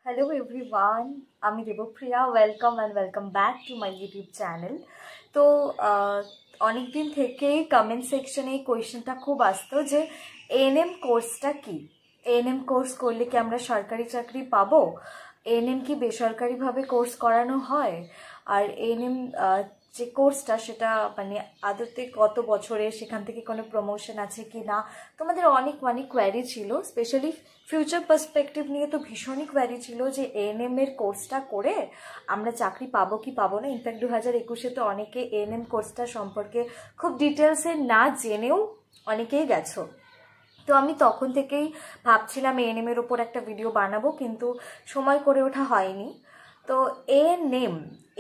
Hello everyone, আমি Debpriya. Welcome and welcome back to my YouTube channel. তো অনেক দিন থেকেই কমেন্ট সেকশনে এই কোয়েশ্চেনটা খুব আসতো যে এএনএম কোর্সটা কি, এএনএম কোর্স করলে কি আমরা সরকারি চাকরি পাবো, এএনএম কি বেসরকারিভাবে কোর্স করানো হয়, আর এএনএম যে কোর্সটা সেটা মানে আদতে কত বছরের, সেখান থেকে কোনো প্রমোশন আছে কি না। তোমাদের অনেক কোয়ারি ছিল, স্পেশালি ফিউচার পার্সপেক্টিভ নিয়ে তো ভীষণই কোয়ারি ছিল যে এএনএম এর কোর্সটা করে আমরা চাকরি পাবো কি পাবো না। ইনফ্যাক্ট 2021-এ তো অনেকে এএনএম কোর্সটা সম্পর্কে খুব ডিটেলসে না জেনেও অনেকেই গেছো। তো আমি তখন থেকেই ভাবছিলাম এএনএম এর ওপর একটা ভিডিও বানাবো, কিন্তু সময় করে ওঠা হয়নি। তো এএনএম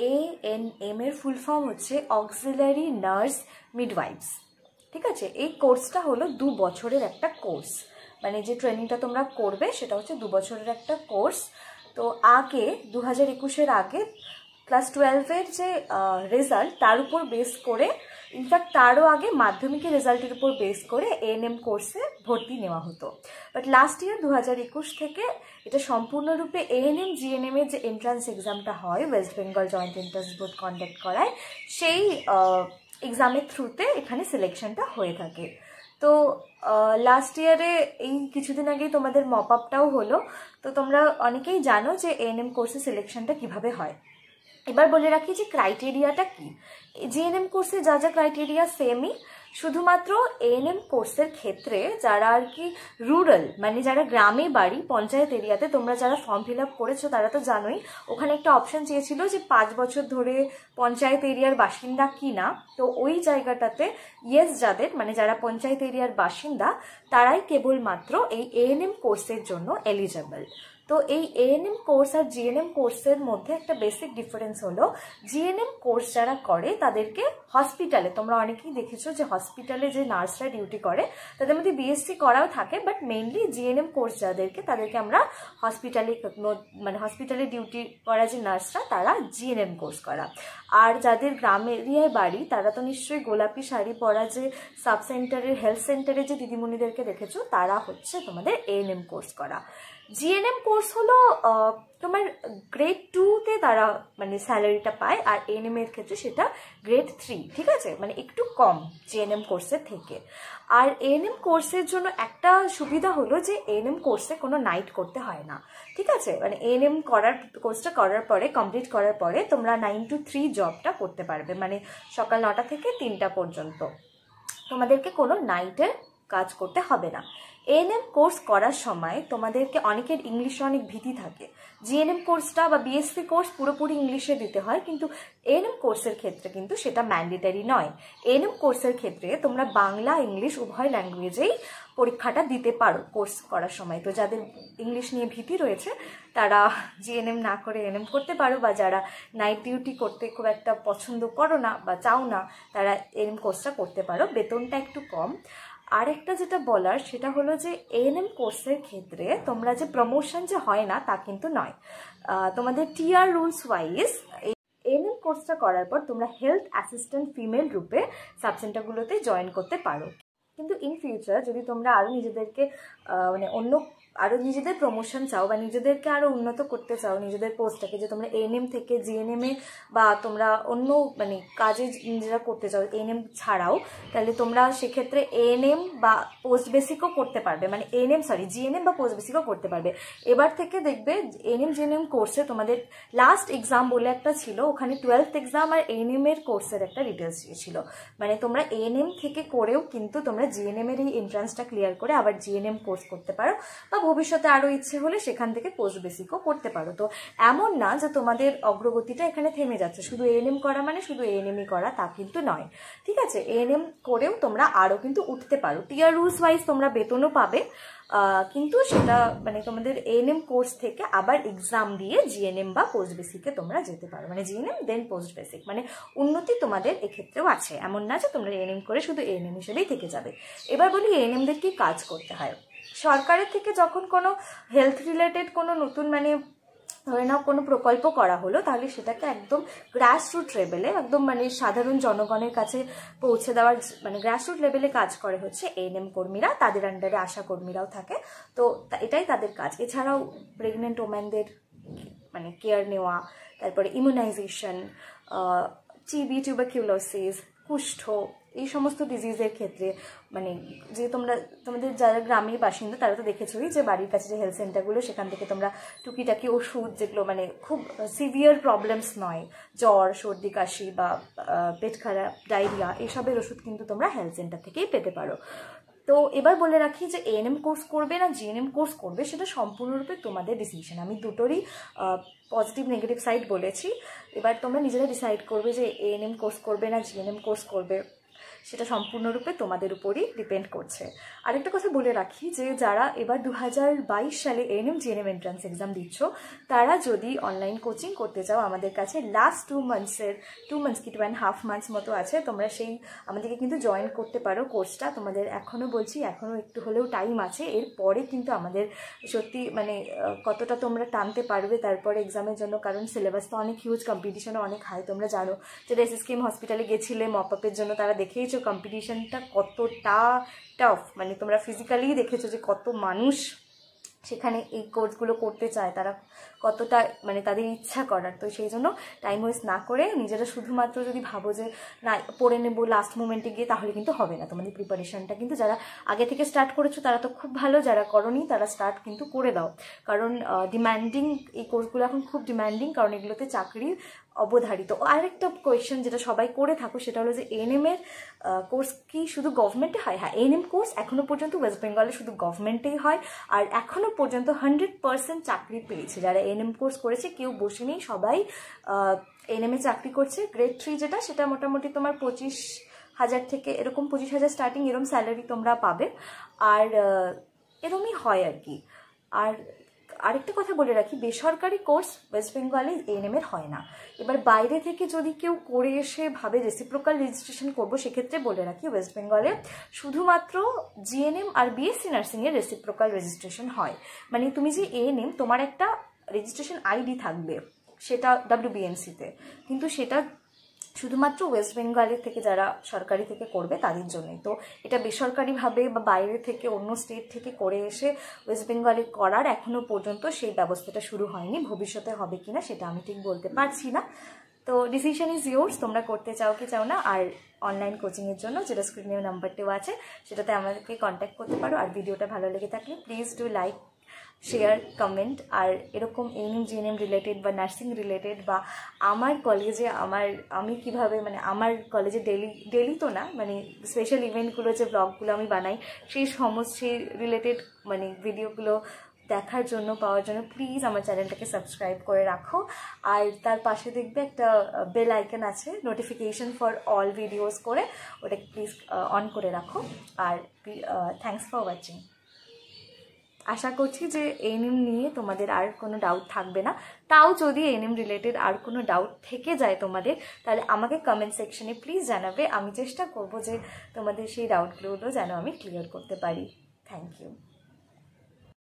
এর ফুল ফর্ম হচ্ছে অক্সিলারি নার্স মিডওয়াইফস। ঠিক আছে, এই কোর্সটা হলো 2 বছরের একটা কোর্স, মানে যে ট্রেনিংটা তোমরা করবে সেটা হচ্ছে 2 বছরের একটা কোর্স। তো আগে 2021-এর আগে ক্লাস 12-এর যে রেজাল্ট তার উপর বেস করে, ইনফ্যাক্ট তারও আগে মাধ্যমিকের রেজাল্টের উপর বেস করে এএনএম কোর্সে ভর্তি নেওয়া হতো। বাট লাস্ট ইয়ার 2021 থেকে এটা সম্পূর্ণরূপে এএনএম জিএনএম এর যে এন্ট্রান্স এক্সামটা হয়, West Bengal joint entrance board conduct করায়, সেই এক্সামের থ্রুতে এখানে সিলেকশনটা হয়ে থাকে। তো লাস্ট ইয়ারে এই কিছুদিন আগেই তোমাদের মপ আপটাও হলো। তো তোমরা অনেকেই জানো যে এএনএম কোর্সে সিলেকশনটা কিভাবে হয়। এবার বলে রাখি যে ক্রাইটেরিয়াটা কি। জিএনএম কোর্সে যা যা ক্রাইটেরিয়া সেমই, শুধুমাত্র এএনএম কোর্সের ক্ষেত্রে যারা আর কি রুরাল, মানে যারা গ্রামে বাড়ি, পঞ্চায়েত এরিয়াতে, তোমরা যারা ফর্ম ফিল আপ করেছো তারা তো জানোই ওখানে একটা অপশন চেয়েছিল যে 5 বছর ধরে পঞ্চায়েত এরিয়ার বাসিন্দা কি না। তো ওই জায়গাটাতে ইয়েস যাদের, মানে যারা পঞ্চায়েত এরিয়ার বাসিন্দা, তারাই কেবলমাত্র এই এএনএম কোর্সের জন্য এলিজেবল। তো এই এএনএম কোর্স আর জিএনএম কোর্সের মধ্যে একটা বেসিক ডিফারেন্স হলো, জিএনএম কোর্স যারা করে তাদেরকে হসপিটালে, তোমরা অনেকেই দেখেছো যে হসপিটালে যে নার্সরা ডিউটি করে তাদের মধ্যে বিএসসি করাও থাকে, বাট মেইনলি জিএনএম কোর্স যাদেরকে, তাদেরকে আমরা হসপিটালে, মানে হসপিটালে ডিউটি করা যে নার্সরা, তারা জিএনএম কোর্স করা। আর যাদের গ্রাম এরিয়ায় বাড়ি তারা তো নিশ্চয়ই গোলাপি শাড়ি পরা যে সাব সেন্টারের, হেলথ সেন্টারে যে দিদিমণিদেরকে দেখেছো, তারা হচ্ছে তোমাদের এএনএম কোর্স করা। জিএনএম কোর্স হলো তোমার গ্রেড 2-তে তারা মানে স্যালারিটা পায়, আর এএনএম এর ক্ষেত্রে সেটা গ্রেড 3। ঠিক আছে, মানে একটু কম জিএনএম কোর্সের থেকে। আর এএনএম কোর্সের জন্য একটা সুবিধা হলো যে এএনএম কোর্সে কোনো নাইট করতে হয় না। ঠিক আছে, মানে এএনএম কোর্সটা করার পরে, কমপ্লিট করার পরে তোমরা 9 to 3 জবটা করতে পারবে, মানে সকাল 9টা থেকে 3টা পর্যন্ত তোমাদেরকে কোনো নাইটের কাজ করতে হবে না। এএনএম কোর্স করার সময় তোমাদেরকে, অনেকের ইংলিশে অনেক ভীতি থাকে, জিএনএম কোর্সটা বা বিএসসি কোর্স পুরোপুরি ইংলিশে দিতে হয়, কিন্তু এএনএম কোর্সের ক্ষেত্রে কিন্তু সেটা ম্যান্ডেটারি নয়। এএনএম কোর্সের ক্ষেত্রে তোমরা বাংলা ইংলিশ উভয় ল্যাঙ্গুয়েজেই পরীক্ষাটা দিতে পারো কোর্স করার সময়। তো যাদের ইংলিশ নিয়ে ভীতি রয়েছে তারা জিএনএম না করে এএনএম করতে পারো, বা যারা নাইট ডিউটি করতে খুব একটা পছন্দ করো না বা চাও না, তারা এএনএম কোর্সটা করতে পারো, বেতনটা একটু কম। আর একটা যেটা বলার সেটা হলো যে এএনএম কোর্সের ক্ষেত্রে তোমরা যে প্রমোশন যে হয় না তা কিন্তু নয়। তোমাদের টিআর রুলস ওয়াইজ এএনএম কোর্সটা করার পর তোমরা হেলথ অ্যাসিস্ট্যান্ট ফিমেল রূপে সাবসেন্টারগুলোতে জয়েন করতে পারো। কিন্তু ইন ফিউচার যদি তোমরা আরও নিজেদেরকে মানে আরও নিজেদের প্রমোশন চাও বা নিজেদেরকে আরও উন্নত করতে চাও নিজেদের পোস্টটাকে, যে তোমরা এএনএম থেকে জিএনএমে বা তোমরা অন্য মানে কাজে নিজেরা করতে চাও এএনএম ছাড়াও, তাহলে তোমরা সেক্ষেত্রে এএনএম বা পোস্ট বেসিকও করতে পারবে, মানে জিএনএম বা পোস্ট বেসিকও করতে পারবে। এবার থেকে দেখবে এএনএম জিএনএম কোর্সে তোমাদের লাস্ট এক্সাম বলে একটা ছিল, ওখানে 12th এক্সাম আর এএনএম এর কোর্সের একটা ডিটেলস দিয়েছিল, মানে তোমরা এএনএম থেকে করেও কিন্তু তোমরা জিএনএম এর এই এন্ট্রান্সটা ক্লিয়ার করে আবার জিএনএম কোর্স করতে পারো, বা ভবিষ্যতে আরও ইচ্ছে হলে সেখান থেকে পোস্ট বেসিকও করতে পারো। তো এমন না যে তোমাদের অগ্রগতিটা এখানে থেমে যাচ্ছে, শুধু এএনএম করা মানে শুধু এএনএমই করা তা কিন্তু নয়। ঠিক আছে, এএনএম করেও তোমরা আরও কিন্তু উঠতে পারো, টিআর রুলস ওয়াইজ তোমরা বেতনও পাবে, কিন্তু সেটা মানে তোমাদের এএনএম কোর্স থেকে আবার এক্সাম দিয়ে জিএনএম বা পোস্ট বেসিকে তোমরা যেতে পারো, মানে জিএনএম দেন পোস্ট বেসিক, মানে উন্নতি তোমাদের এক্ষেত্রেও আছে, এমন না যে তোমরা এএনএম করে শুধু এএনএম হিসেবেই থেকে যাবে। এবার বলি এএনএমদের কি কাজ করতে হয়। সরকারের থেকে যখন কোনো হেলথ রিলেটেড কোনো নতুন মানে ধরে নাও কোনো প্রকল্প করা হলো, তাহলে সেটাকে একদম গ্রাসরুট লেভেলে, একদম মানে সাধারণ জনগণের কাছে পৌঁছে দেওয়ার, মানে গ্রাসরুট লেভেলে কাজ করে হচ্ছে এএনএম কর্মীরা, তাদের আন্ডারে আশা কর্মীরাও থাকে। তো এটাই তাদের কাজ। এছাড়াও প্রেগনেন্ট ওমেনদের মানে কেয়ার নেওয়া, তারপরে ইমিউনাইজেশন, টিবি, টিউবারকিউলোসিস, কুষ্ঠ, এই সমস্ত ডিজিজের ক্ষেত্রে মানে যে তোমাদের যারা গ্রামের বাসিন্দা তারা তো দেখেছোই যে বাড়ির কাছে যে হেলথ সেন্টারগুলো, সেখান থেকে তোমরা টুকিটাকি ওষুধ, যেগুলো মানে খুব সিভিয়ার প্রবলেমস নয়, জ্বর, সর্দি, কাশি বা পেট খারাপ, ডায়রিয়া, এসবের ওষুধ কিন্তু তোমরা হেলথ সেন্টার থেকেই পেতে পারো। তো এবার বলে রাখি যে এএনএম কোর্স করবে না জিএনএম কোর্স করবে সেটা সম্পূর্ণরূপে তোমাদের ডিসিশন। আমি দুটোরই পজিটিভ নেগেটিভ সাইড বলেছি, এবার তোমরা নিজেরা ডিসাইড করবে যে এএনএম কোর্স করবে না জিএনএম কোর্স করবে, সেটা সম্পূর্ণরূপে তোমাদের উপরই ডিপেন্ড করছে। আরেকটা কথা বলে রাখি যে যারা এবার 2022 সালে এএনএম জিএনএম এন্ট্রান্স এক্সাম দিচ্ছ, তারা যদি অনলাইন কোচিং করতে চাও আমাদের কাছে, লাস্ট 2 মান্থস কি 2.5 মান্থস মতো আছে, তোমরা সেই আমাদেরকে কিন্তু জয়েন করতে পারো কোর্সটা। তোমাদের এখনও বলছি, এখনও একটু হলেও টাইম আছে, এরপরে কিন্তু আমাদের সত্যি মানে কতটা তোমরা টানতে পারবে তারপরে এক্সামের জন্য, কারণ সিলেবাস তো অনেক হিউজ, কম্পিটিশনও অনেক হাই। তোমরা জানো যারা এসএসকেএম হসপিটালে গেছিলে মপ আপের জন্য, তারা দেখেইছো কম্পিটিশনটা কতটা টাফ, মানে তোমরা ফিজিক্যালি দেখেছো যে কত মানুষ সেখানে এই কোর্সগুলো করতে চায়, তারা কতটা মানে তাদের ইচ্ছা করার। তো সেই জন্য টাইম ওয়েস্ট না করে নিজেরা শুধুমাত্র যদি ভাবো যে না পড়ে নেবো লাস্ট মোমেন্টে গিয়ে, তাহলে কিন্তু হবে না। তোমাদের প্রিপারেশনটা কিন্তু যারা আগে থেকে স্টার্ট করেছো তারা তো খুব ভালো, যারা করোনি তারা স্টার্ট কিন্তু করে দাও, কারণ ডিম্যান্ডিং এই কোর্সগুলো এখন খুব ডিম্যান্ডিং, কারণ এগুলোতে চাকরি অবধারিত। আরেকটা কোয়েশ্চেন যেটা সবাই করে থাকো সেটা হলো যে এএনএম এর কোর্স কি শুধু গভর্নমেন্টে হয়? হ্যাঁ, এএনএম কোর্স এখনও পর্যন্ত ওয়েস্ট বেঙ্গলে শুধু গভর্নমেন্টেই হয়, আর এখনও পর্যন্ত 100% চাকরি পেয়েছে যারা এএনএম কোর্স করেছে, কেউ বসে নেই, সবাই এএনএম এ চাকরি করছে। গ্রেড 3 যেটা, সেটা মোটামুটি তোমার 25,000 থেকে এরকম 25,000 স্টার্টিং, এরকম স্যালারি তোমরা পাবে, আর এরমই হয় আর কি। আর আরেকটা কথা বলে রাখি, বেসরকারি কোর্স ওয়েস্ট বেঙ্গলে এএনএম এর হয় না। এবার বাইরে থেকে যদি কেউ করে এসে ভাবে রেসিপ্রোকাল রেজিস্ট্রেশন করবো, সেক্ষেত্রে বলে রাখি ওয়েস্ট বেঙ্গলে শুধুমাত্র জিএনএম আর বিএসসি নার্সিংয়ের রেসিপ্রোকাল রেজিস্ট্রেশন হয়। মানে তুমি যে এএনএম, তোমার একটা রেজিস্ট্রেশন আইডি থাকবে, সেটা WBNC-তে, কিন্তু সেটা শুধুমাত্র ওয়েস্ট বেঙ্গলের থেকে যারা সরকারি থেকে করবে তাদের জন্যই। তো এটা বেসরকারিভাবে বা বাইরে থেকে অন্য স্টেট থেকে করে এসে ওয়েস্ট বেঙ্গলে করার এখনও পর্যন্ত সেই ব্যবস্থাটা শুরু হয়নি, ভবিষ্যতে হবে কিনা সেটা আমি ঠিক বলতে পারছি না। তো ডিসিশন ইজ ইয়োর্স, তোমরা করতে চাও কি চাও না। আর অনলাইন কোচিংয়ের জন্য যেটা স্ক্রিনে নাম্বারটাও আছে, সেটাতে আমাদেরকে কন্ট্যাক্ট করতে পারো। আর ভিডিওটা ভালো লেগে থাকলে please do like, share, comment. আর এরকম এএনএম জিএনএম রিলেটেড বা নার্সিং রিলেটেড বা আমার কলেজে আমি কিভাবে মানে আমার কলেজে ডেলি তো না, মানে স্পেশাল ইভেন্টগুলো যে ব্লগগুলো আমি বানাই, সেই রিলেটেড মানে ভিডিওগুলো দেখার জন্য, পাওয়ার জন্য প্লিজ আমার চ্যানেলটাকে সাবস্ক্রাইব করে রাখো। আর তার পাশে দেখবে একটা বেল আইকন আছে, নোটিফিকেশন ফর অল ভিডিওস করে, ওটাকে প্লিজ অন করে রাখো। আর থ্যাঙ্কস ফর ওয়াচিং। আশা করছি যে এএনএম নিয়ে তোমাদের আর কোনো ডাউট থাকবে না। তাও যদি এএনএম রিলেটেড আর কোনো ডাউট থেকে যায় তোমাদের, তাহলে আমাকে কমেন্ট সেকশনে প্লিজ জানাবে। আমি চেষ্টা করব যে তোমাদের সেই ডাউটগুলো যেন আমি ক্লিয়ার করতে পারি। Thank you.